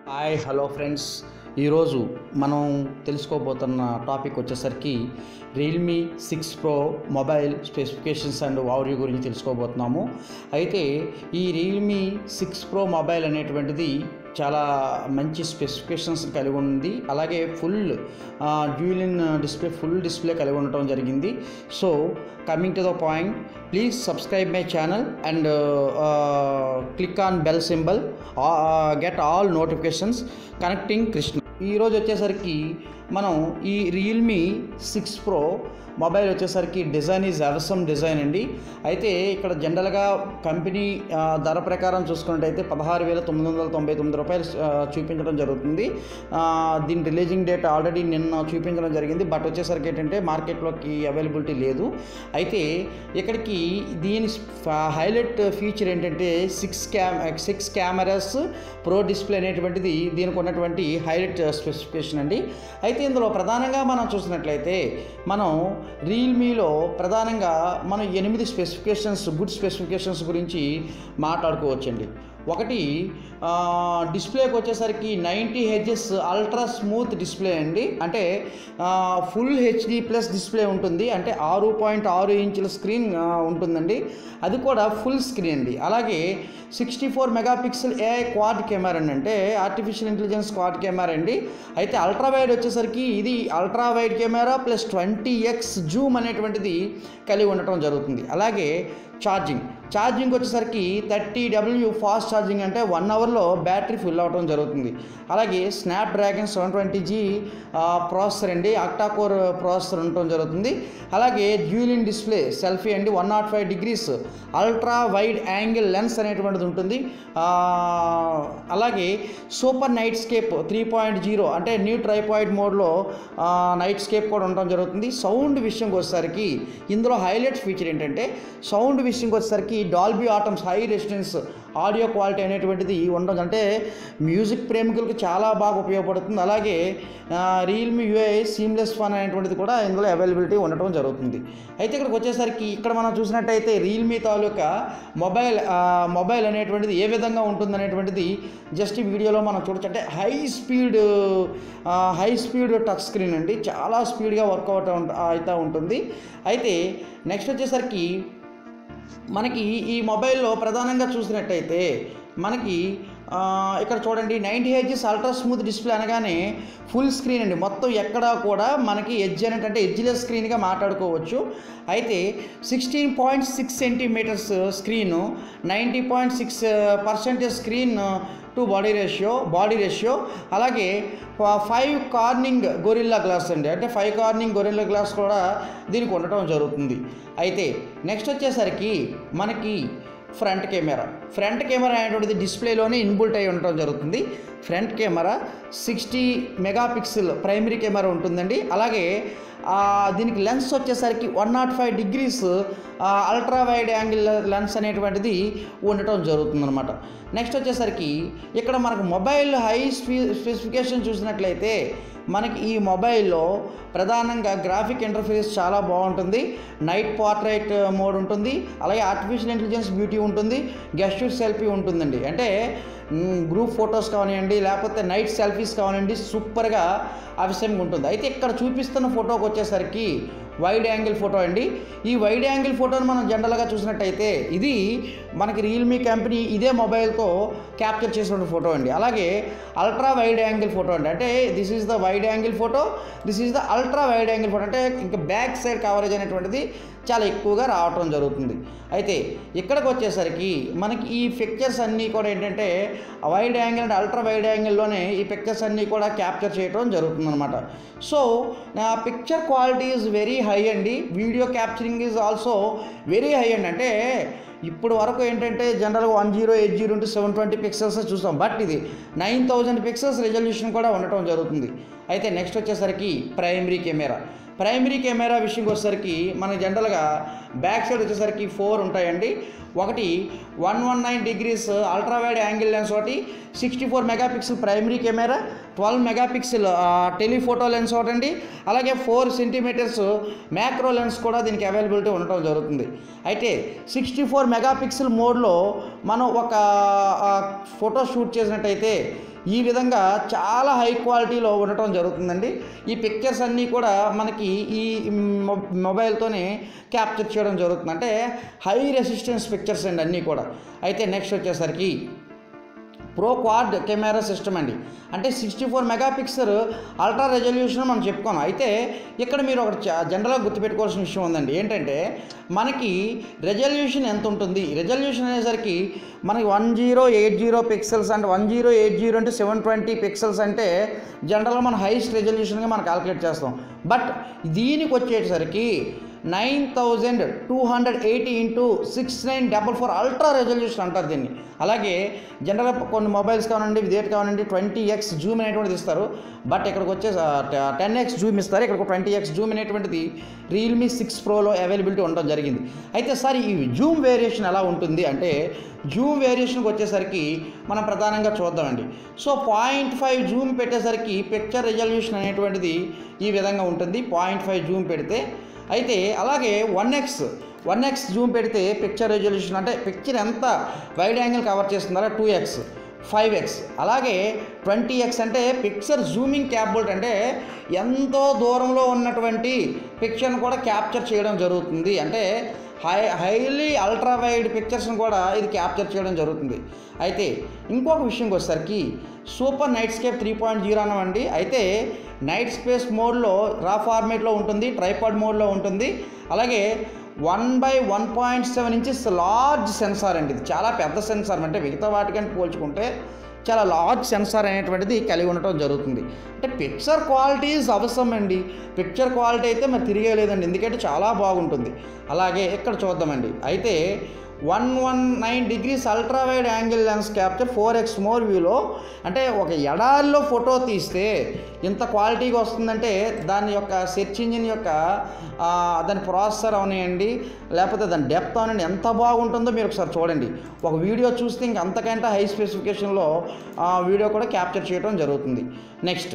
Hi hello friends, ఈరోజు మనం తెలుసుకోబోతున్న టాపిక్ వచ్చేసరికి Realme 6 Pro mobile specifications and overview గురించి తెలుసుకోబోతున్నాము. అయితే ఈ రియల్మీ 6 Pro మొబైల్ అనేటువంటిది చాలా మంచి స్పెసిఫికేషన్స్ కలిగి ఉంది. అలాగే full dual display full display కలిగి ఉండటం జరిగింది. So coming to the point, please subscribe my channel and click on bell symbol, get all notifications connecting Krishna. ఈరోజు వచ్చేసరికి మనం ఈ రియల్మీ 6 Pro మొబైల్ వచ్చేసరికి డిజైన్ ఈజ్ అవసమ్ డిజైన్ అండి. అయితే ఇక్కడ జనరల్గా కంపెనీ ధర ప్రకారం చూసుకున్నట్టయితే 16,999 రూపాయలు చూపించడం జరుగుతుంది. దీని రిలీజింగ్ డేట్ ఆల్రెడీ నిన్న చూపించడం జరిగింది. బట్ వచ్చేసరికి ఏంటంటే మార్కెట్లోకి అవైలబిలిటీ లేదు. అయితే ఇక్కడికి దీని హైలైట్ ఫీచర్ ఏంటంటే 6 కెమెరాస్ ప్రో డిస్ప్లే అనేటువంటిది దీనికి ఉన్నటువంటి హైలైట్ స్పెసిఫికేషన్ అండి. అయితే ఇందులో ప్రధానంగా మనం చూసినట్లయితే మనం రియల్మీలో ప్రధానంగా మనం 8 గుడ్ స్పెసిఫికేషన్స్ గురించి మాట్లాడుకోవచ్చండి. ఒకటి, డిస్ప్లేకి వచ్చేసరికి 90 Hz అల్ట్రా స్మూత్ డిస్ప్లే అండి. అంటే ఫుల్ హెచ్డి ప్లస్ డిస్ప్లే ఉంటుంది. అంటే 6.6 ఇంచుల స్క్రీన్ ఉంటుందండి. అది కూడా ఫుల్ స్క్రీన్ అండి. అలాగే 64 మెగాపిక్సెల్ ఏఐ క్వాడ్ కెమెరా అండి. అంటే ఆర్టిఫిషియల్ ఇంటెలిజెన్స్ క్వాడ్ కెమెరా అండి. అయితే అల్ట్రా వైడ్ వచ్చేసరికి ఇది ultra wide camera plus 20x zoom అనేటువంటిది కలిగి ఉండటం జరుగుతుంది. అలాగే ఛార్జింగ్ వచ్చేసరికి 30W ఫాస్ట్ ఛార్జింగ్, అంటే 1 అవర్లో బ్యాటరీ ఫుల్ అవ్వడం జరుగుతుంది. అలాగే స్నాప్డ్రాగన్ 720G ప్రాసెసర్ అండి, ఆక్టా కోర్ ప్రాసెసర్ ఉండటం జరుగుతుంది. అలాగే డ్యూయల్ డిస్ప్లే సెల్ఫీ అండి, 105 degrees ultra wide angle lens అనేటువంటిది ఉంటుంది. అలాగే సూపర్ నైట్ స్కేప్ 3.0, అంటే న్యూ ట్రైపాయిడ్ మోడ్లో నైట్ స్కేప్ కూడా ఉండటం జరుగుతుంది. సౌండ్ విషయంకి వచ్చేసరికి ఇందులో హైలైట్ ఫీచర్ ఏంటంటే సౌండ్ విషయంకి వచ్చేసరికి Dolby Atmos high resistance audio quality అనేటువంటిది ఉండదు. అంటే మ్యూజిక్ ప్రేమికులకు చాలా బాగా ఉపయోగపడుతుంది. అలాగే రియల్మీ యూఐ సీమ్లెస్ ఫన్ అనేటువంటిది కూడా ఇందులో అవైలబిలిటీ ఉండటం జరుగుతుంది. అయితే ఇక్కడికి వచ్చేసరికి ఇక్కడ మనం చూసినట్టయితే రియల్మీ తాలూకా మొబైల్ అనేటువంటిది ఏ విధంగా ఉంటుంది అనేటువంటిది జస్ట్ ఈ వీడియోలో మనం చూడొచ్చు. అంటే హై స్పీడ్ టచ్ స్క్రీన్ అండి, చాలా స్పీడ్గా వర్కౌట్ అవుతూ ఉంటుంది. అయితే నెక్స్ట్ వచ్చేసరికి మనకి ఈ మొబైల్లో ప్రధానంగా చూసినట్టయితే మనకి ఇక్కడ చూడండి 90 Hz అల్ట్రా స్మూత్ డిస్ప్లే అనగానే ఫుల్ స్క్రీన్ అండి. మొత్తం ఎక్కడా కూడా మనకి ఎడ్జ్ అంటే ఎడ్జ్లెస్ స్క్రీన్గా మాట్లాడుకోవచ్చు. అయితే 16.6 centimeters screen, 90.6% screen to body ratio. అలాగే 5 కార్నింగ్ గొరిల్లా గ్లాస్ అండి, అంటే 5 కార్నింగ్ గొరిల్లా గ్లాస్ కూడా దీనికి ఉండటం జరుగుతుంది. అయితే నెక్స్ట్ వచ్చేసరికి మనకి ఫ్రంట్ కెమెరా అనేటువంటిది డిస్ప్లేలోనే ఇన్బుల్ట్ అయి ఉండటం జరుగుతుంది. Front camera 60 megapixel primary camera ఉంటుందండి. అలాగే దీనికి లెన్స్ వచ్చేసరికి 105 degrees ultra wide angle lens అనేటువంటిది ఉండటం జరుగుతుంది అనమాట. నెక్స్ట్ వచ్చేసరికి ఇక్కడ మనకు మొబైల్ హై స్పెసిఫికేషన్ చూసినట్లయితే మనకి ఈ మొబైల్లో ప్రధానంగా గ్రాఫిక్ ఇంటర్ఫేస్ చాలా బాగుంటుంది. నైట్ పోర్ట్రైట్ మోడ్ ఉంటుంది. అలాగే ఆర్టిఫిషియల్ ఇంటెలిజెన్స్ బ్యూటీ ఉంటుంది. గెస్చర్ సెల్ఫీ ఉంటుందండి. అంటే గ్రూప్ ఫొటోస్ కానివ్వండి, లేకపోతే నైట్ సెల్ఫీస్ కానివ్వండి, సూపర్గా అవసరంగా ఉంటుంది. అయితే ఇక్కడ చూపిస్తున్న ఫోటోకి వచ్చేసరికి వైడ్ యాంగిల్ ఫోటో అండి. ఈ వైడ్ యాంగిల్ ఫోటోని మనం జనరల్గా చూసినట్టయితే ఇది మనకి రియల్మీ కంపెనీ ఇదే మొబైల్తో క్యాప్చర్ చేసిన ఫోటో అండి. అలాగే అల్ట్రా వైడ్ యాంగిల్ ఫోటో అండి, అంటే this is the wide angle photo, this is the ultra wide angle photo. అంటే ఇంకా బ్యాక్ సైడ్ కవరేజ్ అనేటువంటిది చాలా ఎక్కువగా రావటం జరుగుతుంది. అయితే ఇక్కడికి వచ్చేసరికి మనకి ఈ పిక్చర్స్ అన్నీ కూడా ఏంటంటే wide angle and ultra wide యాంగిల్లోనే ఈ పిక్చర్స్ అన్నీ కూడా క్యాప్చర్ చేయడం జరుగుతుంది అనమాట. So picture quality is very high అండి. Video capturing is also very high అండి. అంటే ఇప్పుడు వరకు ఏంటంటే జనరల్గా 1080 into 720 పిక్సెల్స్ చూస్తాం. బట్ ఇది 9000 పిక్సెల్స్ రెజల్యూషన్ కూడా ఉండటం జరుగుతుంది. అయితే నెక్స్ట్ వచ్చేసరికి ప్రైమరీ కెమెరా విషయంకి వచ్చేసరికి మన జనరల్గా బ్యాక్ సైడ్ వచ్చేసరికి 4 ఉంటాయండి. ఒకటి 119 degrees ultra wide angle lens, ఒకటి 64 megapixel primary camera, 12 megapixel telephoto lens ఒకటండి, అలాగే 4 సెంటీమీటర్స్ మ్యాక్రో లెన్స్ కూడా దీనికి అవైలబిలిటీ ఉండటం జరుగుతుంది. అయితే 64 మెగాపిక్సెల్ మోడ్లో మనం ఒక ఫోటో షూట్ చేసినట్టయితే ఈ విధంగా చాలా హై క్వాలిటీలో ఉండటం జరుగుతుందండి. ఈ పిక్చర్స్ అన్నీ కూడా మనకి ఈ మొబైల్తోనే క్యాప్చర్ చేయడం జరుగుతుంది. అంటే హై రెసిస్టెన్స్ పిక్చర్స్ అండి అన్నీ కూడా. అయితే నెక్స్ట్ వచ్చేసరికి ప్రో క్వాడ్ కెమెరా సిస్టమ్ అండి. అంటే 64 మెగాపిక్సెల్ అల్ట్రా రెజల్యూషన్ మనం చెప్పుకున్నాం. అయితే ఇక్కడ మీరు ఒకటి జనరల్గా గుర్తుపెట్టుకోవాల్సిన విషయం ఉందండి. ఏంటంటే మనకి రెజల్యూషన్ ఎంత ఉంటుంది, రెజల్యూషన్ అనేసరికి మనకి 1080 పిక్సెల్స్ అంటే 1080 అంటే 720 పిక్సెల్స్ అంటే జనరల్గా మనం హైయెస్ట్ రెజల్యూషన్గా మనం క్యాలిక్యులేట్ చేస్తాం. బట్ దీనికి వచ్చేసరికి 9280 × 6944 అల్ట్రా రెజల్యూషన్ అంటారు దీన్ని. అలాగే జనరల్గా కొన్ని మొబైల్స్ కావాలండి, విదేట్ కావాలండి 20x జూమ్ అనేటువంటిది ఇస్తారు. బట్ ఇక్కడికి వచ్చే 10x జూమ్ ఇస్తారు, ఇక్కడ 20x జూమ్ అనేటువంటిది రియల్మీ 6 ప్రోలో అవైలబిలిటీ ఉండడం జరిగింది. అయితే సార్ ఈ జూమ్ వేరియేషన్ ఎలా ఉంటుంది అంటే జూమ్ వేరియేషన్కి వచ్చేసరికి మనం ప్రధానంగా చూద్దామండి. సో 0.5 జూమ్ పెట్టేసరికి పిక్చర్ రెజల్యూషన్ అనేటువంటిది ఈ విధంగా ఉంటుంది, 0.5 జూమ్ పెడితే. అయితే అలాగే 1x జూమ్ పెడితే పిక్చర్ రెజల్యూషన్ అంటే పిక్చర్ ఎంత వైడ్ యాంగిల్ కవర్ చేస్తుందో 2x, 5x, అలాగే 20x అంటే పిక్చర్ జూమింగ్ క్యాపబిలిటీ అంటే ఎంతో దూరంలో ఉన్నటువంటి పిక్చర్ని కూడా క్యాప్చర్ చేయడం జరుగుతుంది. అంటే హైలీ అల్ట్రా వైడ్ పిక్చర్స్ని కూడా ఇది క్యాప్చర్ చేయడం జరుగుతుంది. అయితే ఇంకొక విషయంకి వచ్చేసరికి సూపర్ నైట్ స్కేప్ 3.0 అన్నామండి. అయితే నైట్ స్పేస్ మోడ్లో రా ఫార్మేట్లో ఉంటుంది, ట్రైపాడ్ మోడ్లో ఉంటుంది. అలాగే 1/1.7 ఇంచెస్ లార్జ్ సెన్సార్ అండి. ఇది చాలా పెద్ద సెన్సార్, అంటే మిగతా వాటికంటే పోల్చుకుంటే చాలా లార్జ్ సెన్సార్ అనేటువంటిది కలిగి ఉండటం జరుగుతుంది. అంటే పిక్చర్ క్వాలిటీ ఈజ్ అవసరం అండి. పిక్చర్ క్వాలిటీ అయితే మరి తిరిగేలేదండి, ఎందుకంటే చాలా బాగుంటుంది. అలాగే ఇక్కడ చూద్దామండి. అయితే 119 degrees ultra wide angle lens capture 4x more వ్యూలో, అంటే ఒక ఎడారిలో ఫోటో తీస్తే ఇంత క్వాలిటీగా వస్తుందంటే దాని యొక్క సెర్చ్ ఇంజిన్ యొక్క దాని ప్రాసెసర్ అవనివ్వండి, లేకపోతే దాని డెప్త్ అవనండి ఎంత బాగుంటుందో మీరు ఒకసారి చూడండి. ఒక వీడియో చూస్తే ఇంక అంతకంటే హై స్పెసిఫికేషన్లో వీడియో కూడా క్యాప్చర్ చేయడం జరుగుతుంది. నెక్స్ట్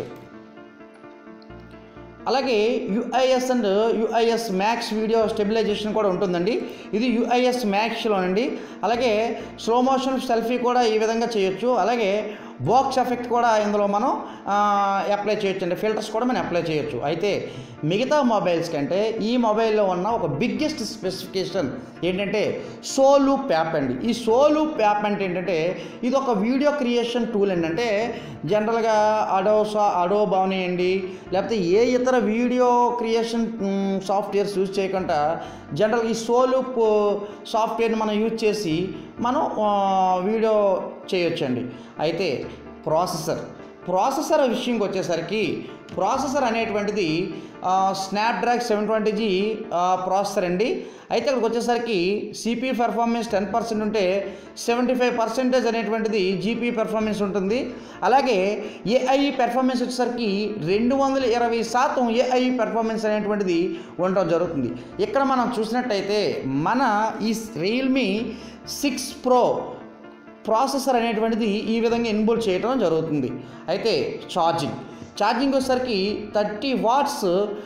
అలాగే UIS and UIS max video stabilization కూడా ఉంటుందండి. ఇది యుఐఎస్ మ్యాక్స్లోనండి. అలాగే స్లో మోషన్ సెల్ఫీ కూడా ఈ విధంగా చేయొచ్చు. అలాగే బాక్స్ ఎఫెక్ట్ కూడా ఇందులో మనం అప్లై చేయొచ్చు అండి, ఫిల్టర్స్ కూడా మనం అప్లై చేయొచ్చు. అయితే మిగతా మొబైల్స్ కంటే ఈ మొబైల్లో ఉన్న ఒక బిగ్గెస్ట్ స్పెసిఫికేషన్ ఏంటంటే సోలూప్ యాప్ అండి. ఈ సోలూప్ యాప్ అంటే ఏంటంటే ఇది ఒక వీడియో క్రియేషన్ టూల్ అండి. అంటే జనరల్గా అడోబ్ అవనివ్వండి, లేకపోతే ఏ ఇతర వీడియో క్రియేషన్ సాఫ్ట్వేర్స్ యూజ్ చేయకుండా జనరల్గా ఈ సోలూప్ సాఫ్ట్వేర్ని మనం యూజ్ చేసి మనం వీడియో చేయొచ్చండి. అయితే ప్రాసెసర్ విషయంకి వచ్చేసరికి ప్రాసెసర్ అనేటువంటిది స్నాప్డ్రాగన్ 720G ప్రాసెసర్ అండి. అయితే ఇక్కడికి వచ్చేసరికి సిపి పెర్ఫార్మెన్స్ 10% ఉంటే 75% అనేటువంటిది జీపీ పెర్ఫార్మెన్స్ ఉంటుంది. అలాగే ఏఐ పెర్ఫార్మెన్స్ వచ్చేసరికి 220% ఏఐ పెర్ఫార్మెన్స్ అనేటువంటిది ఉండటం జరుగుతుంది. ఇక్కడ మనం చూసినట్టయితే మన ఈ రియల్మీ 6 Pro ప్రాసెసర్ అనేటువంటిది ఈ విధంగా ఎన్బోల్ చేయడం జరుగుతుంది. అయితే ఛార్జింగ్ వచ్చేసరికి 30 watts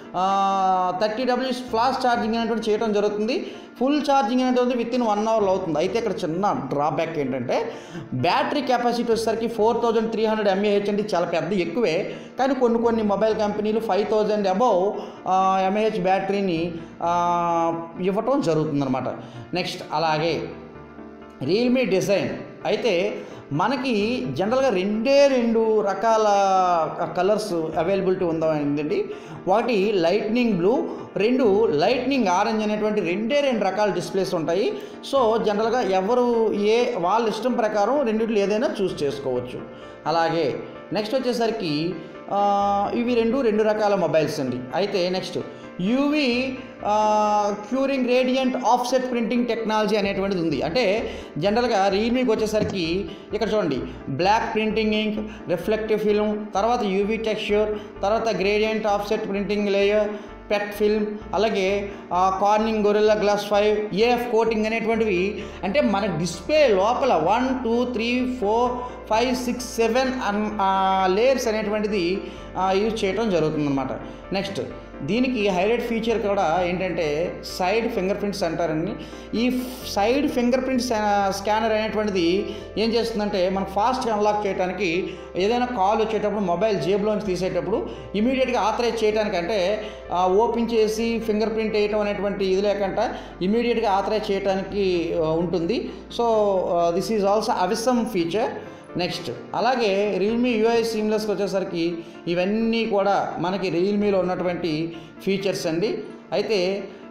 30W ఫ్లాష్ ఛార్జింగ్ అనేటువంటి చేయడం జరుగుతుంది. ఫుల్ ఛార్జింగ్ అనేటువంటి వితిన్ 1 hourలో అవుతుంది. అయితే ఇక్కడ చిన్న డ్రాబ్యాక్ ఏంటంటే బ్యాటరీ కెపాసిటీ వచ్చేసరికి 4300 mAh అంటే చాలా పెద్ద ఎక్కువే. కానీ కొన్ని మొబైల్ కంపెనీలు 5000 above mAh బ్యాటరీని ఇవ్వటం జరుగుతుందన్నమాట. నెక్స్ట్ అలాగే రియల్మీ డిజైన్ అయితే మనకి జనరల్గా 2 రకాల కలర్స్ అవైలబిలిటీ ఉందండి. ఒకటి లైట్నింగ్ బ్లూ, 2 లైట్నింగ్ ఆరెంజ్ అనేటువంటి 2 రకాల డిస్ప్లేస్ ఉంటాయి. సో జనరల్గా ఎవరు వాళ్ళ ఇష్టం ప్రకారం రెండిట్లో ఏదైనా చూస్ చేసుకోవచ్చు. అలాగే నెక్స్ట్ వచ్చేసరికి ఇవి 2 రకాల మొబైల్స్ అండి. అయితే next UV curing radiant offset printing technology అనేటువంటిది ఉంది. అంటే జనరల్గా రియల్మీకి వచ్చేసరికి ఇక్కడ చూడండి black printing ink, reflective film, తర్వాత యూవీ టెక్స్చర్, తర్వాత gradient offset printing layer, PET film, అలాగే Corning Gorilla glass 5, AF coating అనేటువంటివి. అంటే మన డిస్ప్లే లోపల 1 2 3 4 5 6 7 లేయర్స్ అనేటువంటిది యూజ్ చేయడం జరుగుతుందన్నమాట. నెక్స్ట్ దీనికి హైలైట్ ఫీచర్ కూడా ఏంటంటే సైడ్ ఫింగర్ ప్రింట్స్ అంటారండి. ఈ సైడ్ ఫింగర్ ప్రింట్ స్కానర్ అనేటువంటిది ఏం చేస్తుందంటే మనం ఫాస్ట్గా అన్లాక్ చేయడానికి, ఏదైనా కాల్ వచ్చేటప్పుడు మొబైల్ జేబులోంచి తీసేటప్పుడు ఇమీడియట్గా ఆథరైజ్ చేయడానికి, అంటే ఓపెన్ చేసి ఫింగర్ ప్రింట్ వేయటం అనేటువంటి ఇది లేకుండా ఇమీడియట్గా ఆథరైజ్ చేయడానికి ఉంటుంది. So this is also awesome feature. Next అలాగే రియల్మీ యూఐ సీమ్లెస్కి వచ్చేసరికి ఇవన్నీ కూడా మనకి రియల్మీలో ఉన్నటువంటి ఫీచర్స్ అండి. అయితే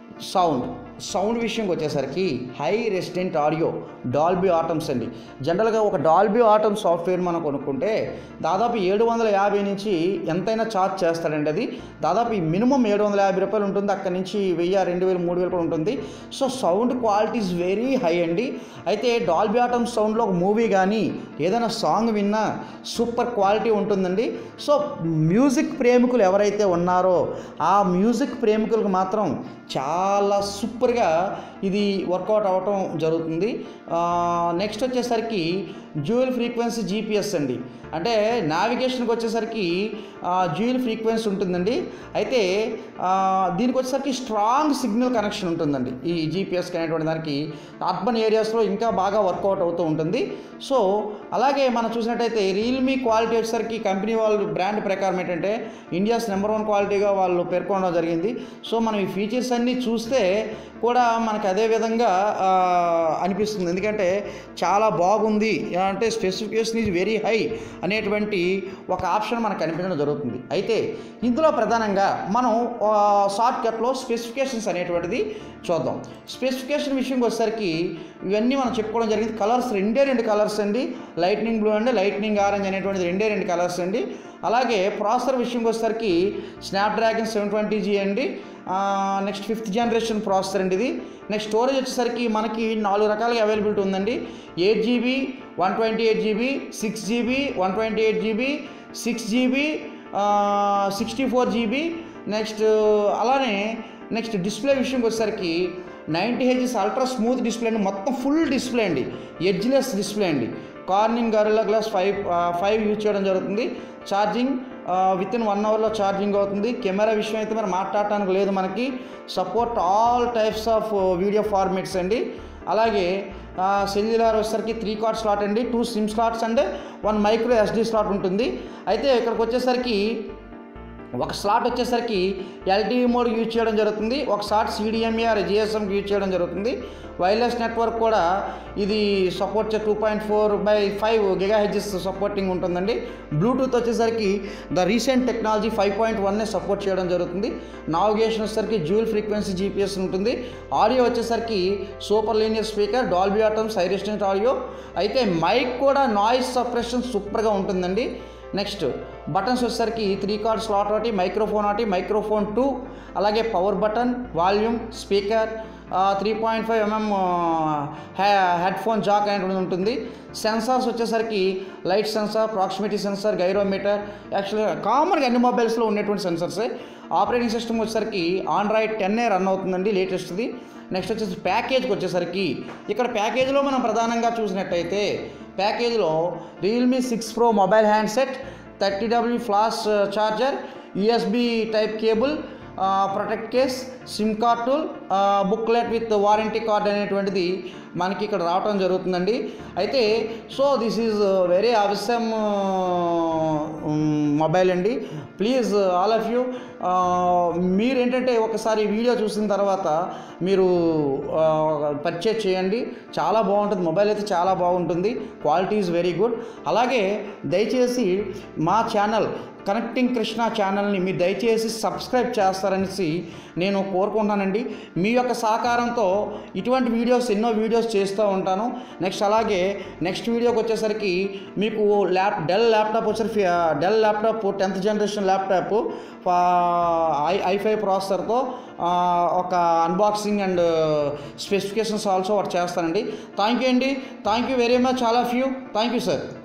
సౌండ్ విషయంకి వచ్చేసరికి high resident audio, Dolby Atmos అండి. జనరల్గా ఒక డాల్బీ ఆటమ్ సాఫ్ట్వేర్ మనం కొనుక్కుంటే దాదాపు 750 నుంచి ఎంతైనా ఛార్జ్ చేస్తాడండి. అది దాదాపు మినిమం 750 రూపాయలు ఉంటుంది, అక్కడి నుంచి 1000, 2000, 3000 కూడా ఉంటుంది. So sound quality is very high అండి. అయితే డాల్బీ ఆటమ్ సౌండ్లో ఒక మూవీ కానీ ఏదైనా సాంగ్ విన్నా సూపర్ క్వాలిటీ ఉంటుందండి. సో మ్యూజిక్ ప్రేమికులు ఎవరైతే ఉన్నారో ఆ మ్యూజిక్ ప్రేమికులకు మాత్రం చాలా సూపర్గా ఇది వర్కౌట్ అవ్వటం జరుగుతుంది. నెక్స్ట్ వచ్చేసరికి డ్యూయల్ ఫ్రీక్వెన్సీ జీపీఎస్ అండి. అంటే నావిగేషన్కి వచ్చేసరికి డ్యూయల్ ఫ్రీక్వెన్సీ ఉంటుందండి. అయితే దీనికి వచ్చేసరికి స్ట్రాంగ్ సిగ్నల్ కనెక్షన్ ఉంటుందండి. ఈ జీపీఎస్కి అనేటువంటి దానికి అర్బన్ ఏరియాస్లో ఇంకా బాగా వర్కౌట్ అవుతూ ఉంటుంది. సో అలాగే మనం చూసినట్టయితే రియల్మీ క్వాలిటీ వచ్చేసరికి కంపెనీ వాళ్ళు బ్రాండ్ ప్రకారం ఏంటంటే ఇండియాస్ నెంబర్ 1 క్వాలిటీగా వాళ్ళు పేర్కొనడం జరిగింది. సో మనం ఈ ఫీచర్స్ అన్నీ చూస్తే కూడా మనకు అదే విధంగా అనిపిస్తుంది. ఎందుకంటే చాలా బాగుంది, అంటే స్పెసిఫికేషన్ ఈజ్ వెరీ హై అనేటువంటి ఒక ఆప్షన్ మనకు కనిపించడం జరుగుతుంది. అయితే ఇందులో ప్రధానంగా మనం షార్ట్కట్లో స్పెసిఫికేషన్స్ అనేటువంటిది చూద్దాం. స్పెసిఫికేషన్ విషయంకి వచ్చేసరికి ఇవన్నీ మనం చెప్పుకోవడం జరిగింది. కలర్స్ 2 కలర్స్ అండి, lightning blue and lightning orange అనేటువంటిది 2 కలర్స్ అండి. అలాగే ప్రాసెసర్ విషయంకి వచ్చేసరికి స్నాప్డ్రాగన్ 720G అండి. నెక్స్ట్ 5th జనరేషన్ ప్రాసెసర్ అండి ఇది. నెక్స్ట్ స్టోరేజ్ వచ్చేసరికి మనకి 4 రకాలుగా అవైలబిలిటీ ఉందండి. 8GB, 128GB, 6GB, 128GB, 6GB, 64GB. Next అలానే నెక్స్ట్ డిస్ప్లే విషయంకి వచ్చేసరికి 90Hz అల్ట్రా స్మూత్ డిస్ప్లే అండి. మొత్తం ఫుల్ డిస్ప్లే అండి, ఎడ్జ్లెస్ డిస్ప్లే అండి. కార్నింగ్ గొరిల్లా గ్లాస్ 5 యూజ్ చేయడం జరుగుతుంది. ఛార్జింగ్ వితిన్ 1 అవర్లో ఛార్జింగ్ అవుతుంది. కెమెరా విషయం అయితే మరి మాట్లాడటానికి లేదు, మనకి support all types of video formats అండి. అలాగే సెల్యులార్ వచ్చేసరికి 3 కార్డ్ స్లాట్ అండి, 2 SIM slots and 1 micro SD slot ఉంటుంది. అయితే ఇక్కడికి వచ్చేసరికి ఒక స్లాట్ వచ్చేసరికి LTE మోడ్ యూజ్ చేయడం జరుగుతుంది, ఒక slot CDMA or GSM use చేయడం జరుగుతుంది. వైర్లెస్ నెట్వర్క్ కూడా ఇది సపోర్ట్ 2.4/5 GHz సపోర్టింగ్ ఉంటుందండి. బ్లూటూత్ వచ్చేసరికి ద రీసెంట్ టెక్నాలజీ 5.1 సపోర్ట్ చేయడం జరుగుతుంది. నావిగేషన్ వచ్చేసరికి డ్యూయల్ ఫ్రీక్వెన్సీ GPS ఉంటుంది. ఆడియో వచ్చేసరికి super linear speaker, Dolby Atmos, high resistant audio. అయితే మైక్ కూడా నాయిస్ సప్రెషన్ సూపర్గా ఉంటుందండి. నెక్స్ట్ బటన్స్ వచ్చేసరికి 3 కార్డ్ స్లాట్ ఒకటి, మైక్రోఫోన్ 2, అలాగే power button, volume, speaker, 3.5mm headphone jack అనేటువంటి ఉంటుంది. సెన్సార్స్ వచ్చేసరికి light sensor, proximity sensor, gyrometer, యాక్చువల్గా కామన్గా అన్ని మొబైల్స్లో ఉండేటువంటి సెన్సర్సే. ఆపరేటింగ్ సిస్టమ్ వచ్చేసరికి Android 10 రన్ అవుతుందండి, లేటెస్ట్ది. నెక్స్ట్ వచ్చేసి ప్యాకేజ్కి వచ్చేసరికి ఇక్కడ ప్యాకేజ్లో మనం ప్రధానంగా చూసినట్టయితే ప్యాకేజ్లో Realme 6 Pro mobile handset, 30W flash charger, USB type cable, protect case, SIM card tool, booklet with warranty card అనేటువంటిది మనకి ఇక్కడ రావటం జరుగుతుందండి. అయితే so this is very awesome mobile అండి. ప్లీజ్ ఆల్ ఆఫ్ యూ మీరేంటంటే ఒకసారి వీడియో చూసిన తర్వాత మీరు పర్చేజ్ చేయండి, చాలా బాగుంటుంది. మొబైల్ అయితే చాలా బాగుంటుంది, క్వాలిటీ ఈజ్ వెరీ గుడ్. అలాగే దయచేసి మా ఛానల్ కనెక్టింగ్ కృష్ణ ఛానల్ని మీరు దయచేసి సబ్స్క్రైబ్ చేస్తారనేసి నేను కోరుకుంటున్నానండి. మీ యొక్క సహకారంతో ఇటువంటి ఎన్నో వీడియోస్ చేస్తూ ఉంటాను. నెక్స్ట్ అలాగే నెక్స్ట్ వీడియోకి వచ్చేసరికి మీకు డెల్ ల్యాప్టాప్ వచ్చేసరికి Dell laptop 10th generation laptop i5 ప్రాసెసర్తో ఒక అన్బాక్సింగ్ అండ్ స్పెసిఫికేషన్స్ ఆల్సో ఒకటి చేస్తానండి. థ్యాంక్ యూ అండి, thank you very much all of you. Thank you sir.